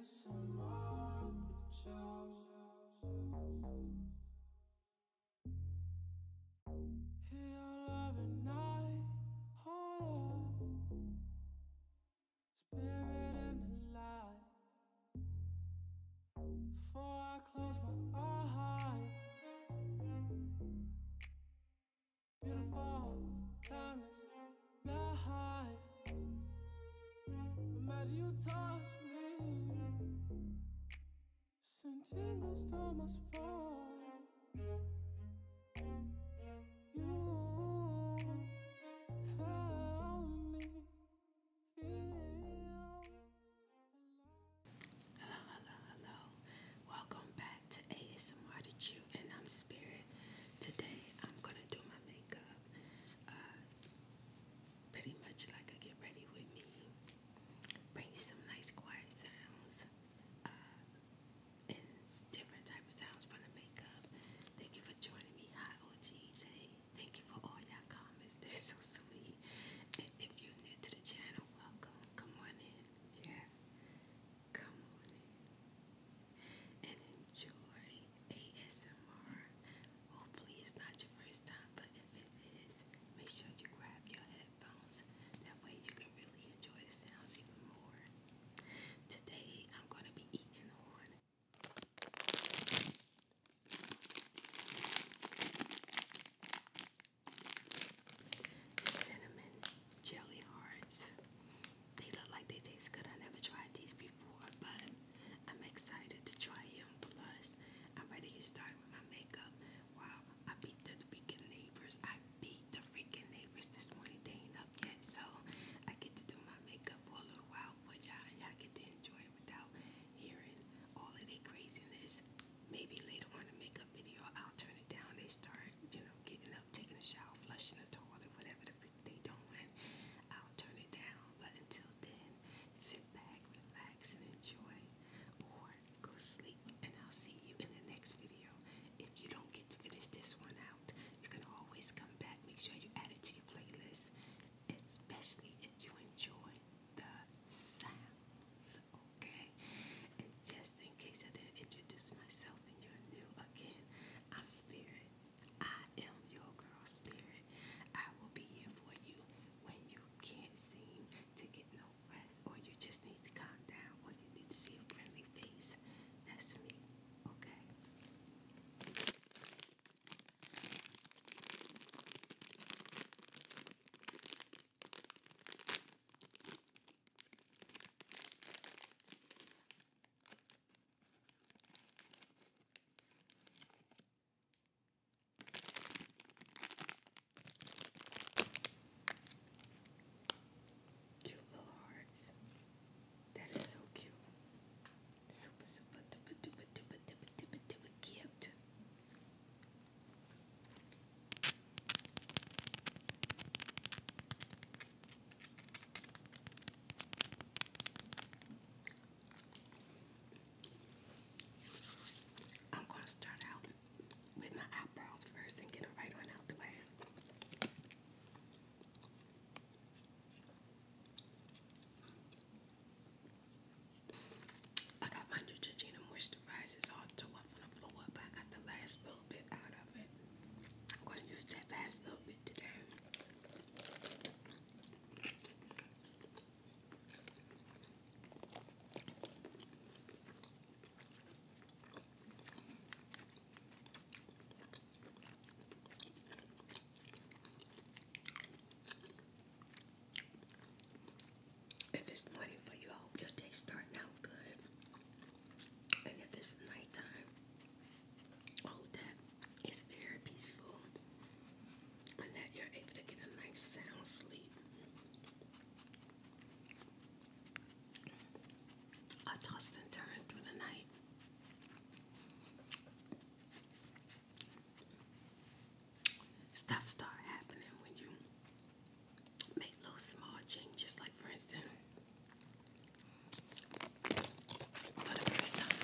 ASMR with Joe. Hear your love at night, oh yeah. Spirit in the light. Before I close my eyes, beautiful, timeless life. Imagine you touch me, send tingles to my spine. You help me feel alive. Hello. Welcome back to ASMR to Chew, and I'm Spirit. Today I'm gonna do my makeup, pretty much like a get ready with me. Bring you some nice quiet sounds, and different type of sounds for the makeup. Thank you for joining me. Hi OGs. Hey, thank you for all y'all comments. They're so sweet. And if you're new to the channel, welcome. Come on in. Yeah. Come on in and enjoy ASMR. Hopefully it's not your first time, but if it is, make sure you grab your headphones. That way you can really enjoy the sounds even more. Today I'm going to be eating on cinnamon jelly hearts. They look like they taste good. I never tried these before, but I'm excited to try them. Plus, I'm ready to get started with my makeup. Wow, I beat the freaking neighbors. I beat the freaking neighbors this morning. They ain't up yet, so I get to do my makeup for a little while. But y'all get to enjoy it without hearing all of their craziness. Maybe later on in the makeup video, I'll turn it down. They start, getting up, taking a shower, flushing the toilet, whatever the freak they doing. I'll turn it down. But until then, sit back, relax, and enjoy. Or go sleep, and I'll see you in the next video. If you don't get to finish this one out, you can always come back. Make sure you add it to your playlist, especially if you enjoy the sounds, okay? And just in case I didn't introduce myself and you're new, again, I'm Spirit. I am your girl, Spirit. I will be here for you when you can't seem to get no rest, or you just need to calm down, or you need to see a friendly face. That's me, okay? Cute little hearts. That is so cute. Super, super, duper, duper, duper, duper, duper, duper cute. I'm going to start out with my eyebrows first and get them right on out the way. I got my Neutrogena moisturizers all tore up from the floor, but I got the last little bit out of it. I'm going to use that last little bit today. If it's morning for you, I hope your day's starting out good. And if it's nighttime, I hope that it's very peaceful and that you're able to get a nice sound sleep. I tossed and turned through the night. Stuff start happening when you make little small changes, like for instance, for the first time,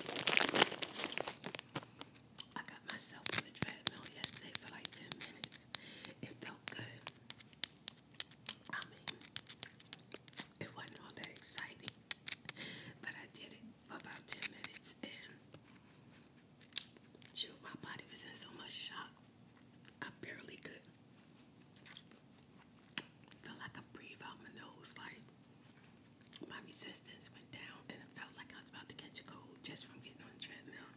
I got myself on the treadmill yesterday for like 10 minutes. It felt good. I mean, it wasn't all that exciting, but I did it. resistance went down, and it felt like I was about to catch a cold just from getting on the treadmill.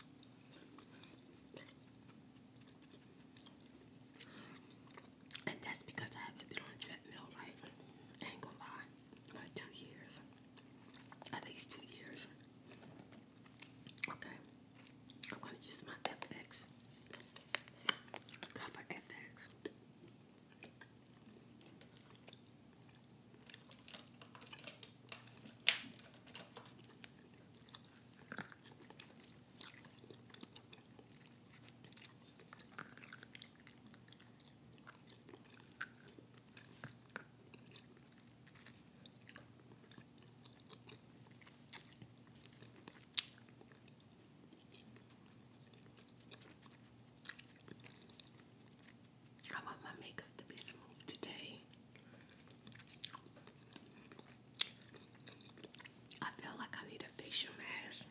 And that's because I haven't been on a treadmill, like, I ain't gonna lie, like 2 years. At least 2 years. Okay. I'm gonna use my FX. Cover FX. I want my makeup to be smooth today. I feel like I need a facial mask.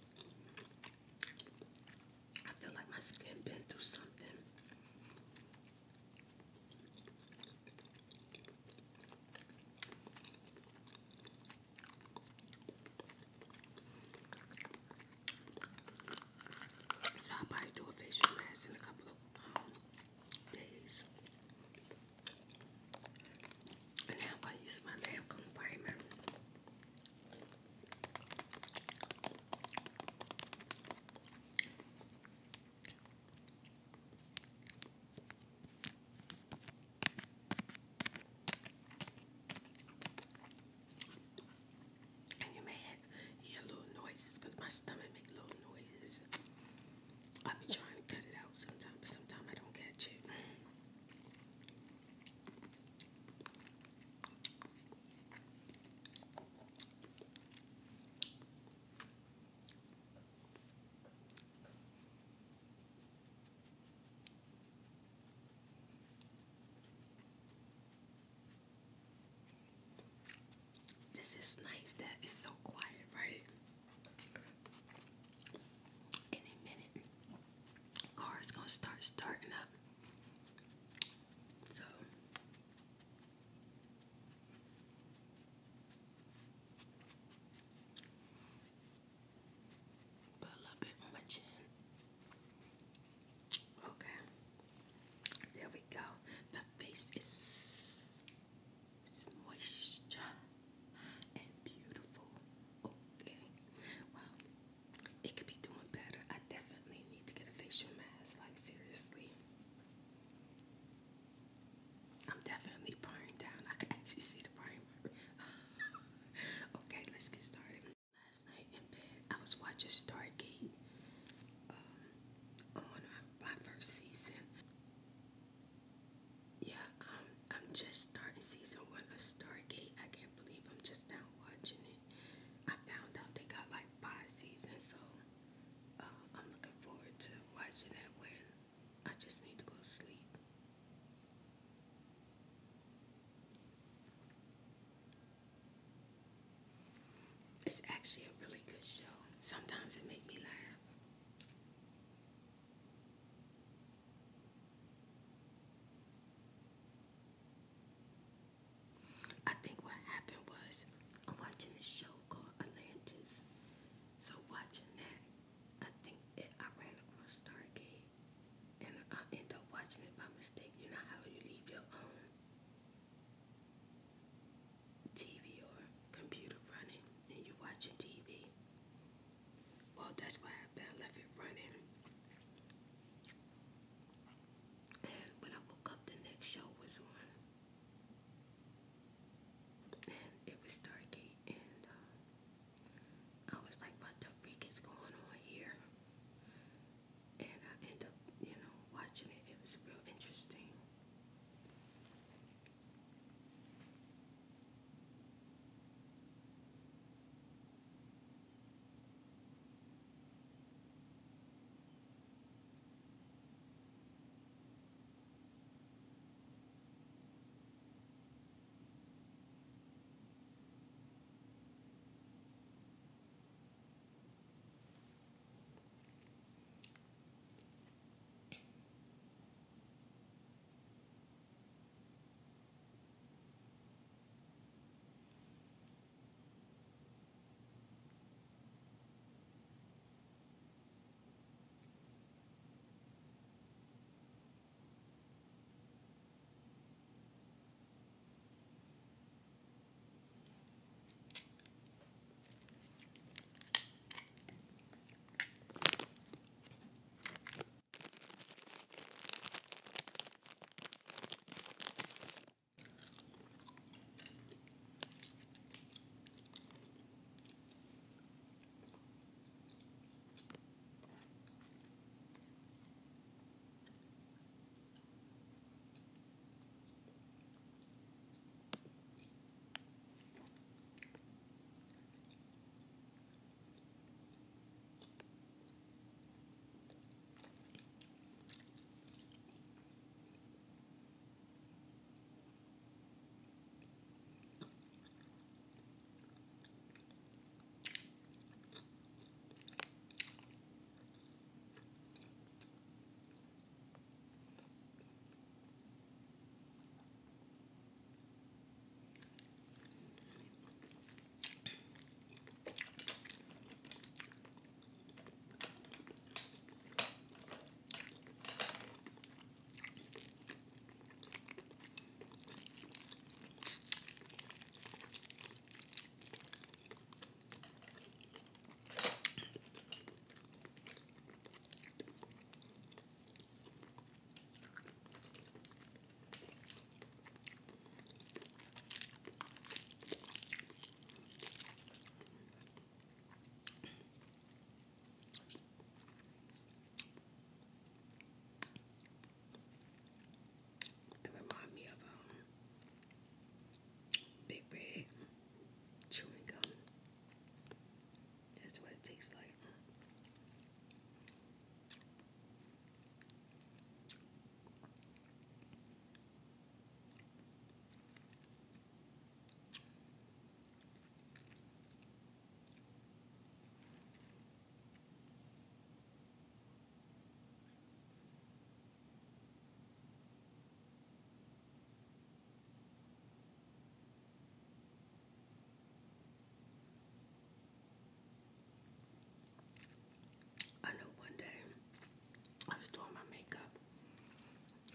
I feel like my skin been through something. So I'll probably do a facial mask in a couple of days. And now I'm going to use my Lancome primer. And you may hear little noises because my stomach makes little noises. I've been trying to cut it out sometimes, but sometimes I don't catch it. This is nice that it's so quiet, right? Any minute, car's gonna start starting up. So put a little bit on my chin. Okay, there we go. The face is moisture and beautiful. Okay, well, it could be doing better. I definitely need to get a facial mask. Like, seriously, I'm definitely pouring down. I can actually see the primer. Okay, let's get started. Last night in bed, I was watching Stargate on one of my first season. Yeah, I'm just starting season 1 of Stargate. I can't believe I'm just now watching it. I found out they got like 5 seasons, so I'm looking forward to watching that when I just need to go to sleep. It's actually a really good show. Sometimes it makes me laugh. I think what happened was I'm watching a show called Atlantis. So watching that, I ran across Stargate, and I ended up watching it by mistake. You know how you leave your TV or computer running and you're watching TV,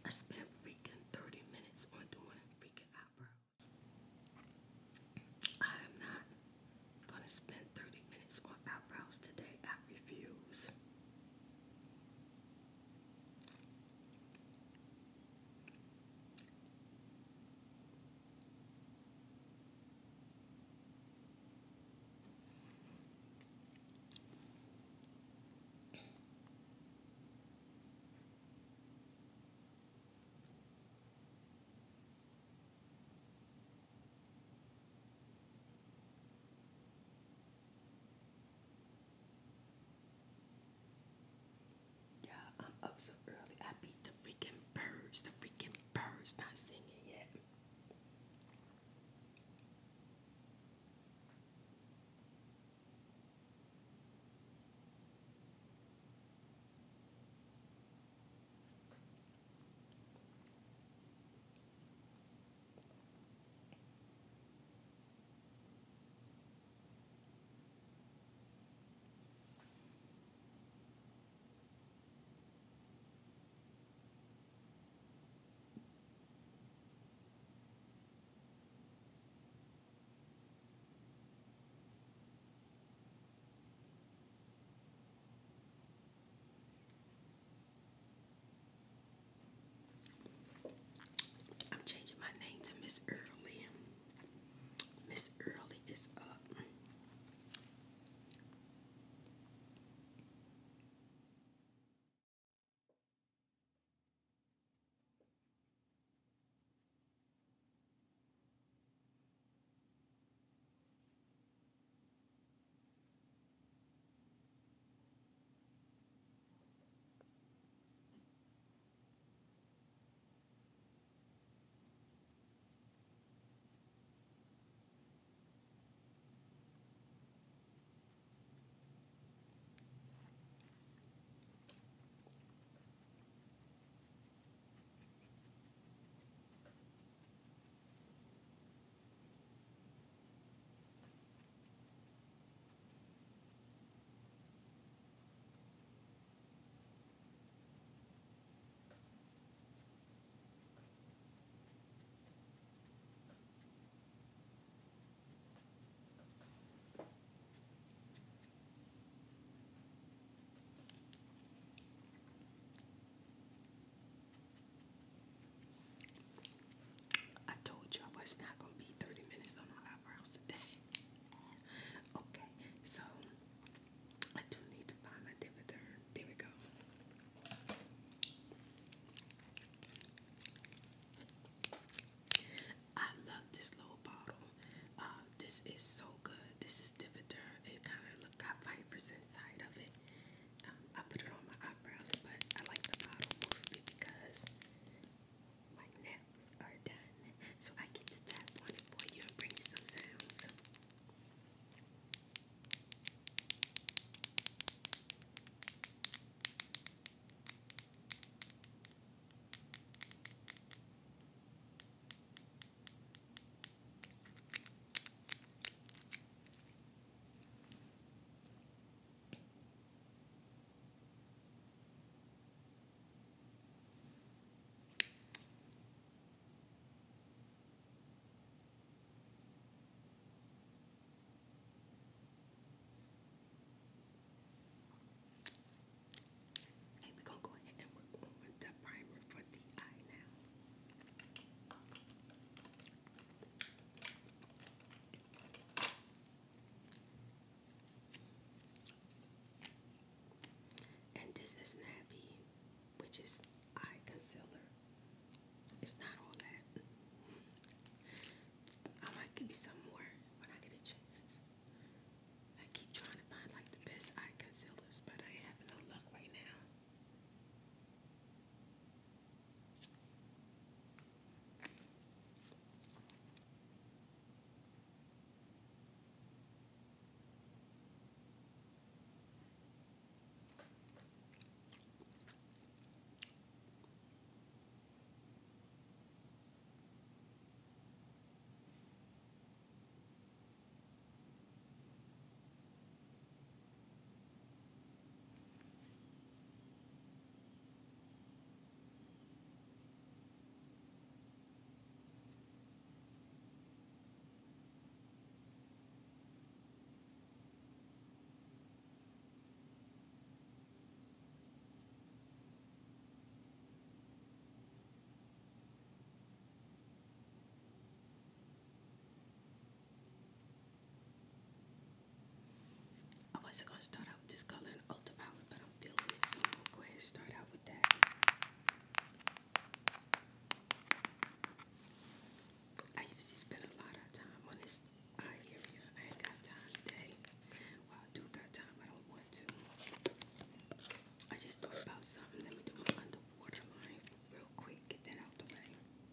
I spent freaking 30 minutes on doing freaking eyebrows. I am not gonna spend 30 minutes on eyebrows today. I refuse. Yeah, I'm up so early. I beat the freaking birds. The freaking birds not singing yet. I'm changing my name to Miss Early. Miss Early is up. I told you I was not gonna be 30 minutes on my eyebrows today. Okay, so I do need to find my divoter. There we go. I love this little bottle. This is so good. This is divoter. It kind of got fibers inside of it. I put it on my eyebrows, but I like the bottle mostly because my nails are done. So I get to tap on it for you and bring you some sounds. Hey, we're gonna go ahead and work on the primer for the eye now. And this is Navi, which is eye concealer. It's not all that. I might give you some more when I get a chance. I keep trying to find like the best eye concealers, but I ain't having no luck right now. was gonna start out with this color in Ultraviolet, but I'm feeling it, so I'm gonna go ahead and start out with that. I usually spend a lot of time on this eye area. I ain't got time today. Well, I do got time, I don't want to. I just thought about something. Let me do my underwater line real quick, get that out the way.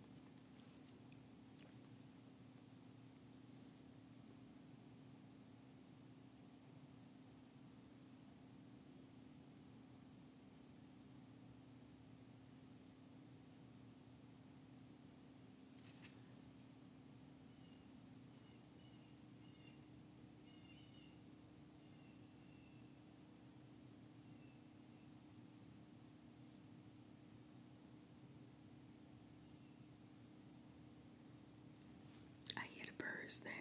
I hear the birds now.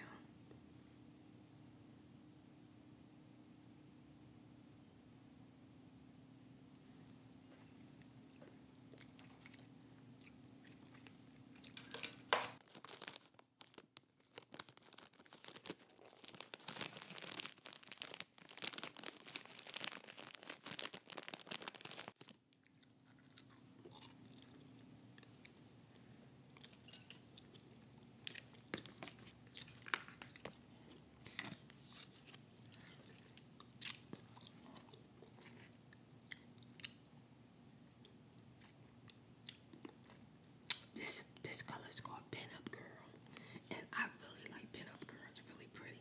This color is called Pin Up Girl, and I really like Pin Up Girl. It's really pretty.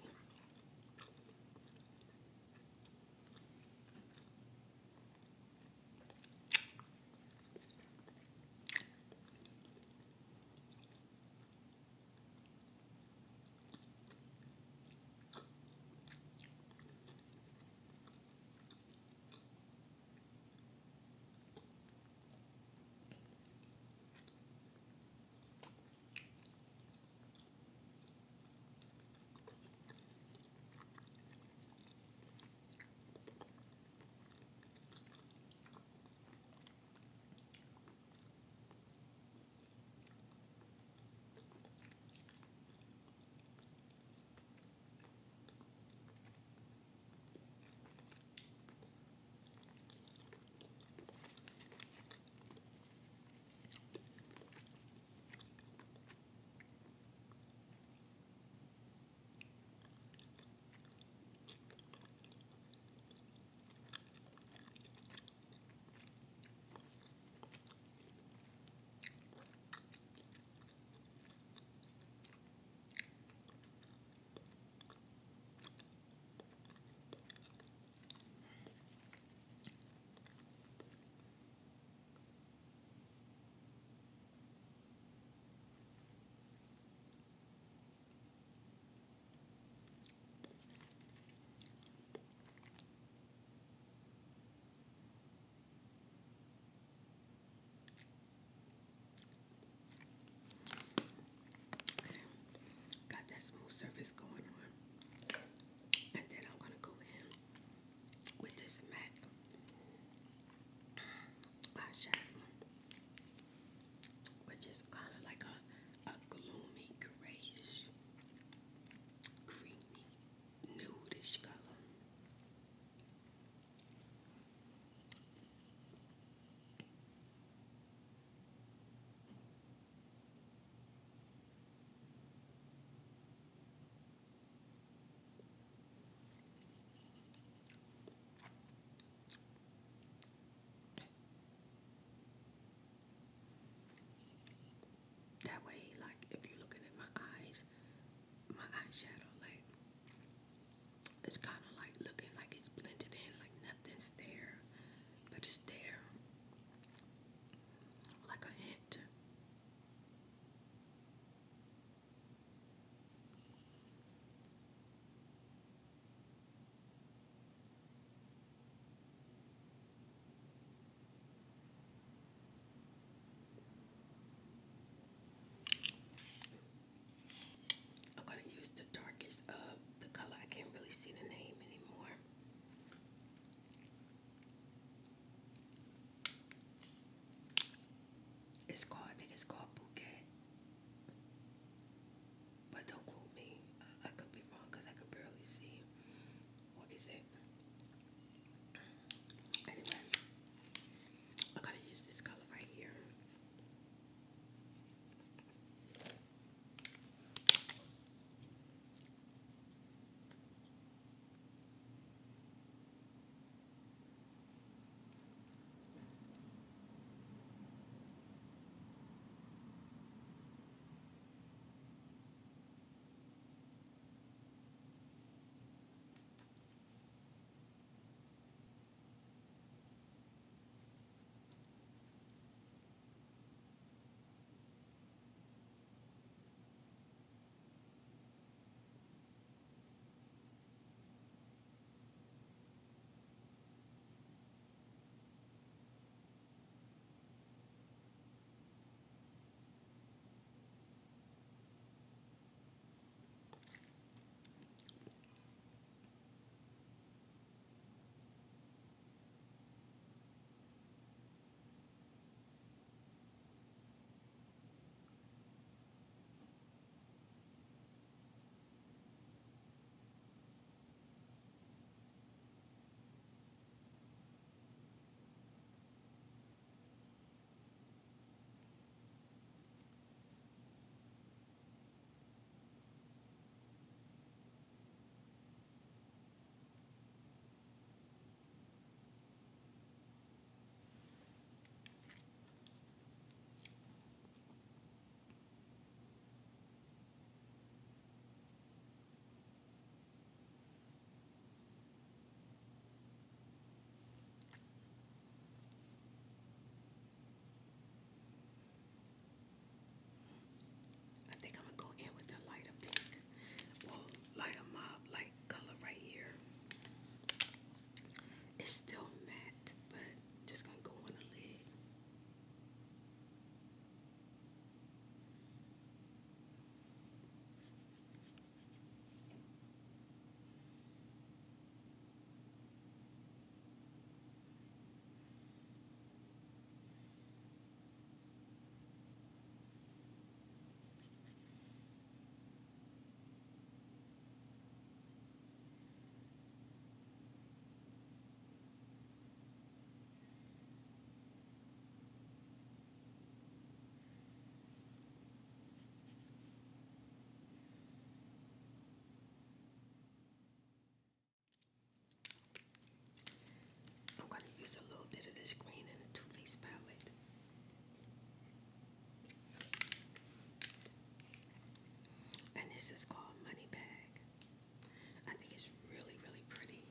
This is called Money Bag. I think it's really, really pretty.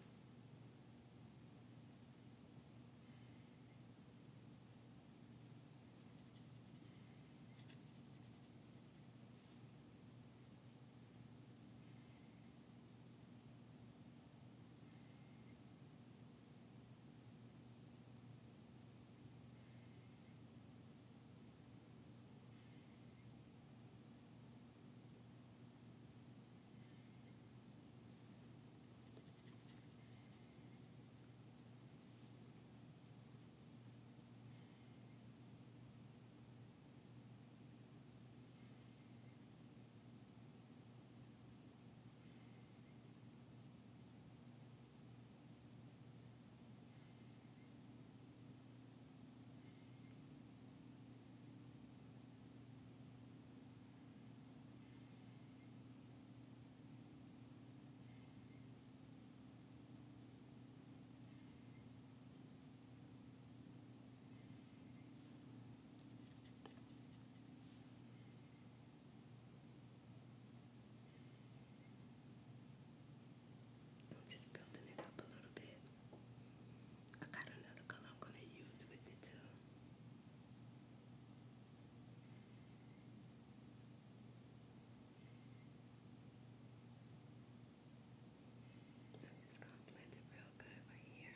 I'm just building it up a little bit. I got another color I'm going to use with it too. I'm just going to blend it real good right here.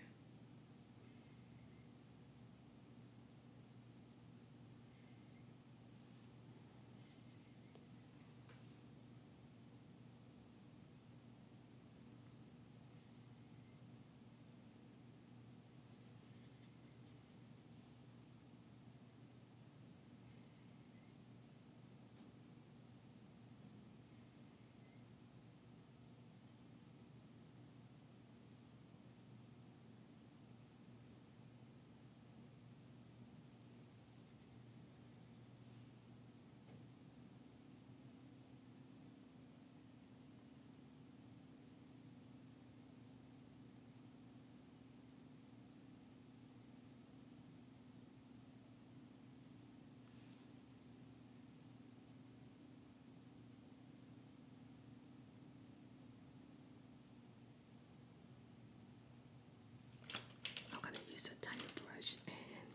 I'm going to use a tighter brush and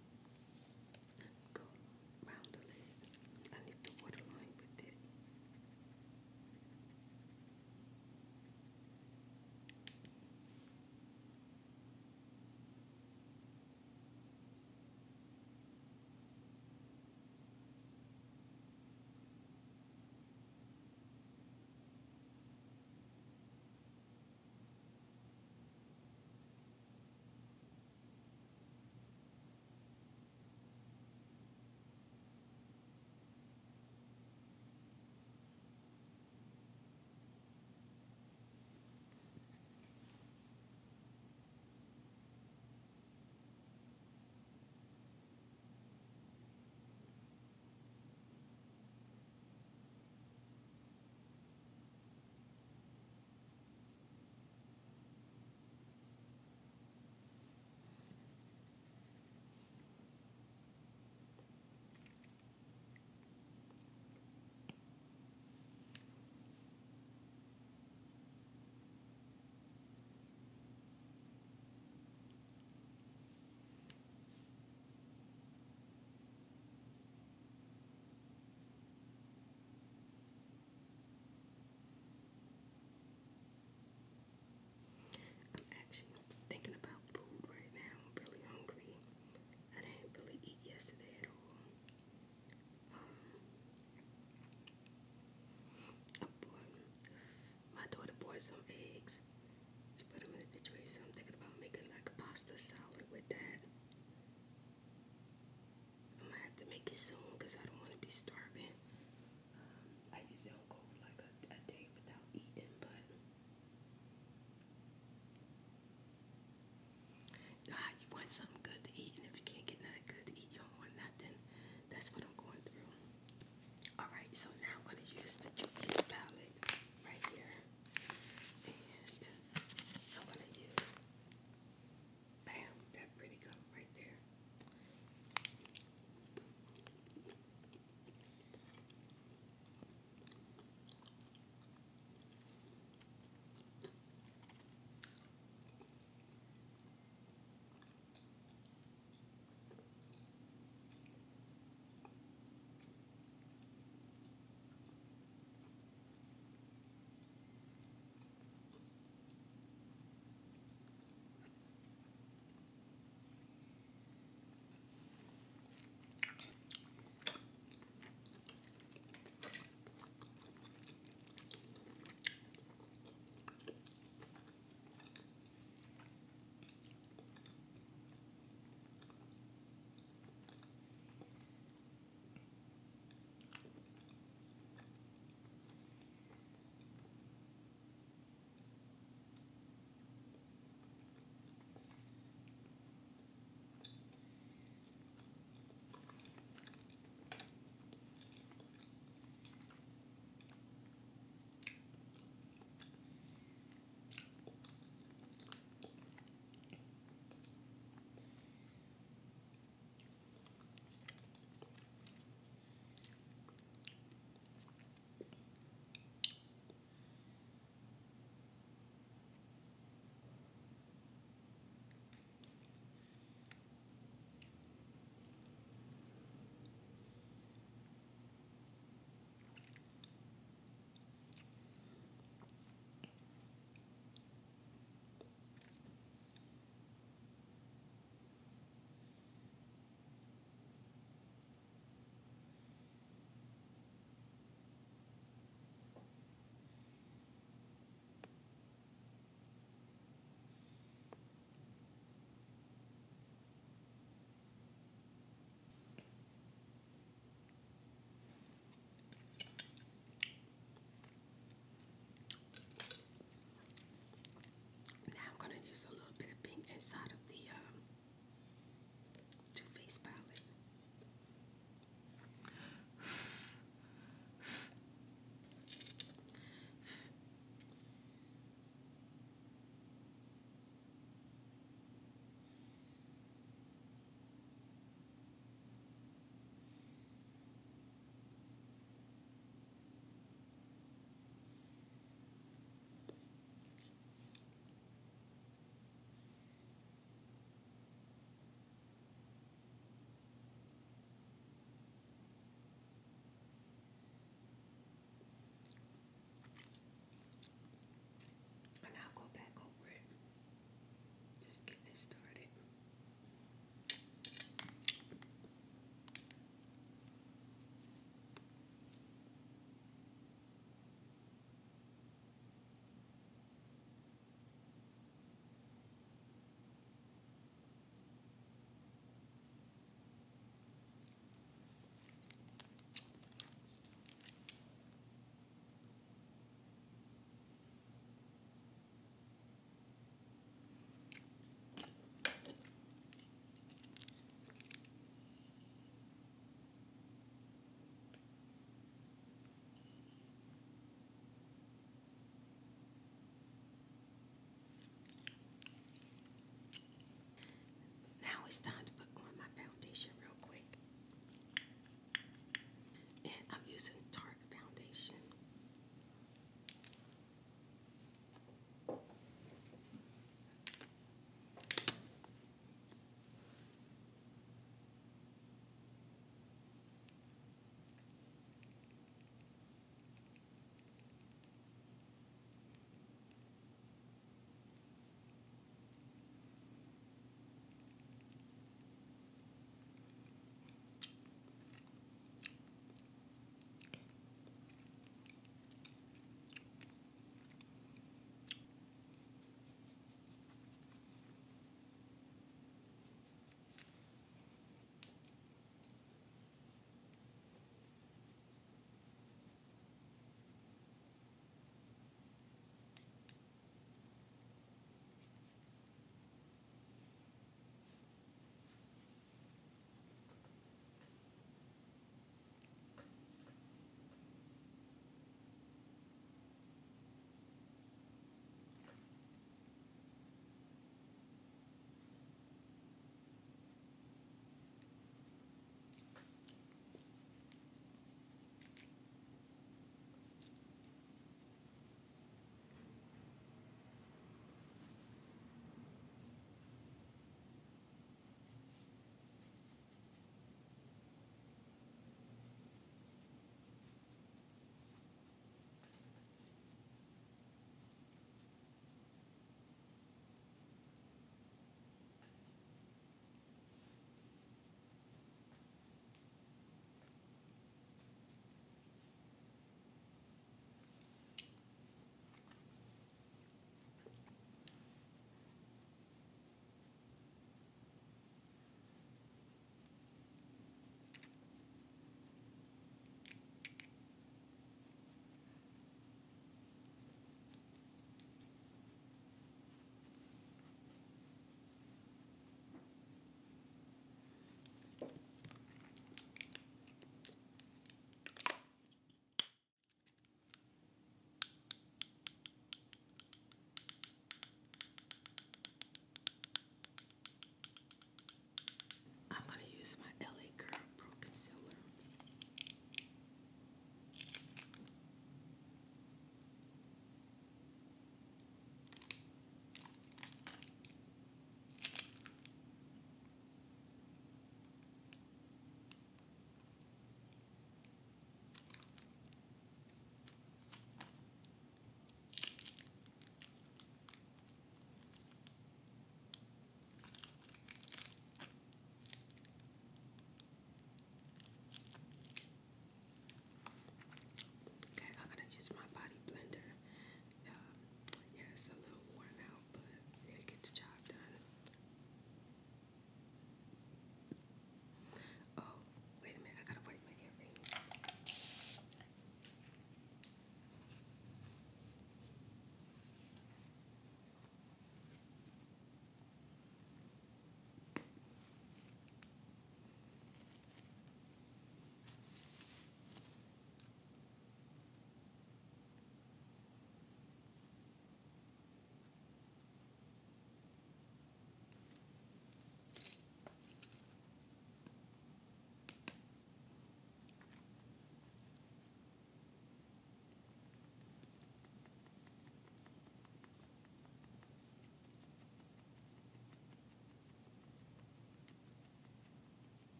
go around the lid. I need the waterline with it. I'm actually thinking about food right now. I'm really hungry. I didn't really eat yesterday at all. My daughter bought some eggs. She put them in the refrigerator, so I'm thinking about making like a pasta salad with that. I'm gonna have to make it soon because I don't want to be starving. I usually don't go like a day without eating, but you know how you want something good to eat, and if you can't get nothing good to eat, you don't want nothing. That's what I'm going through. Alright, so now I'm going to use the Juvia's palette right here. And I'm going to use, bam, that pretty color right there. it's time to put on my foundation real quick. And I'm using Tarte foundation.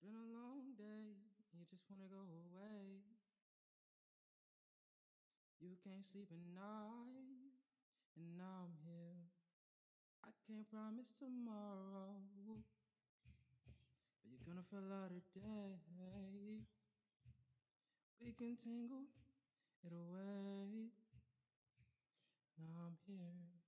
Been a long day, you just wanna go away. You can't sleep at night, and now I'm here. I can't promise tomorrow, but you're gonna feel out today. We can tangle it away. Now I'm here.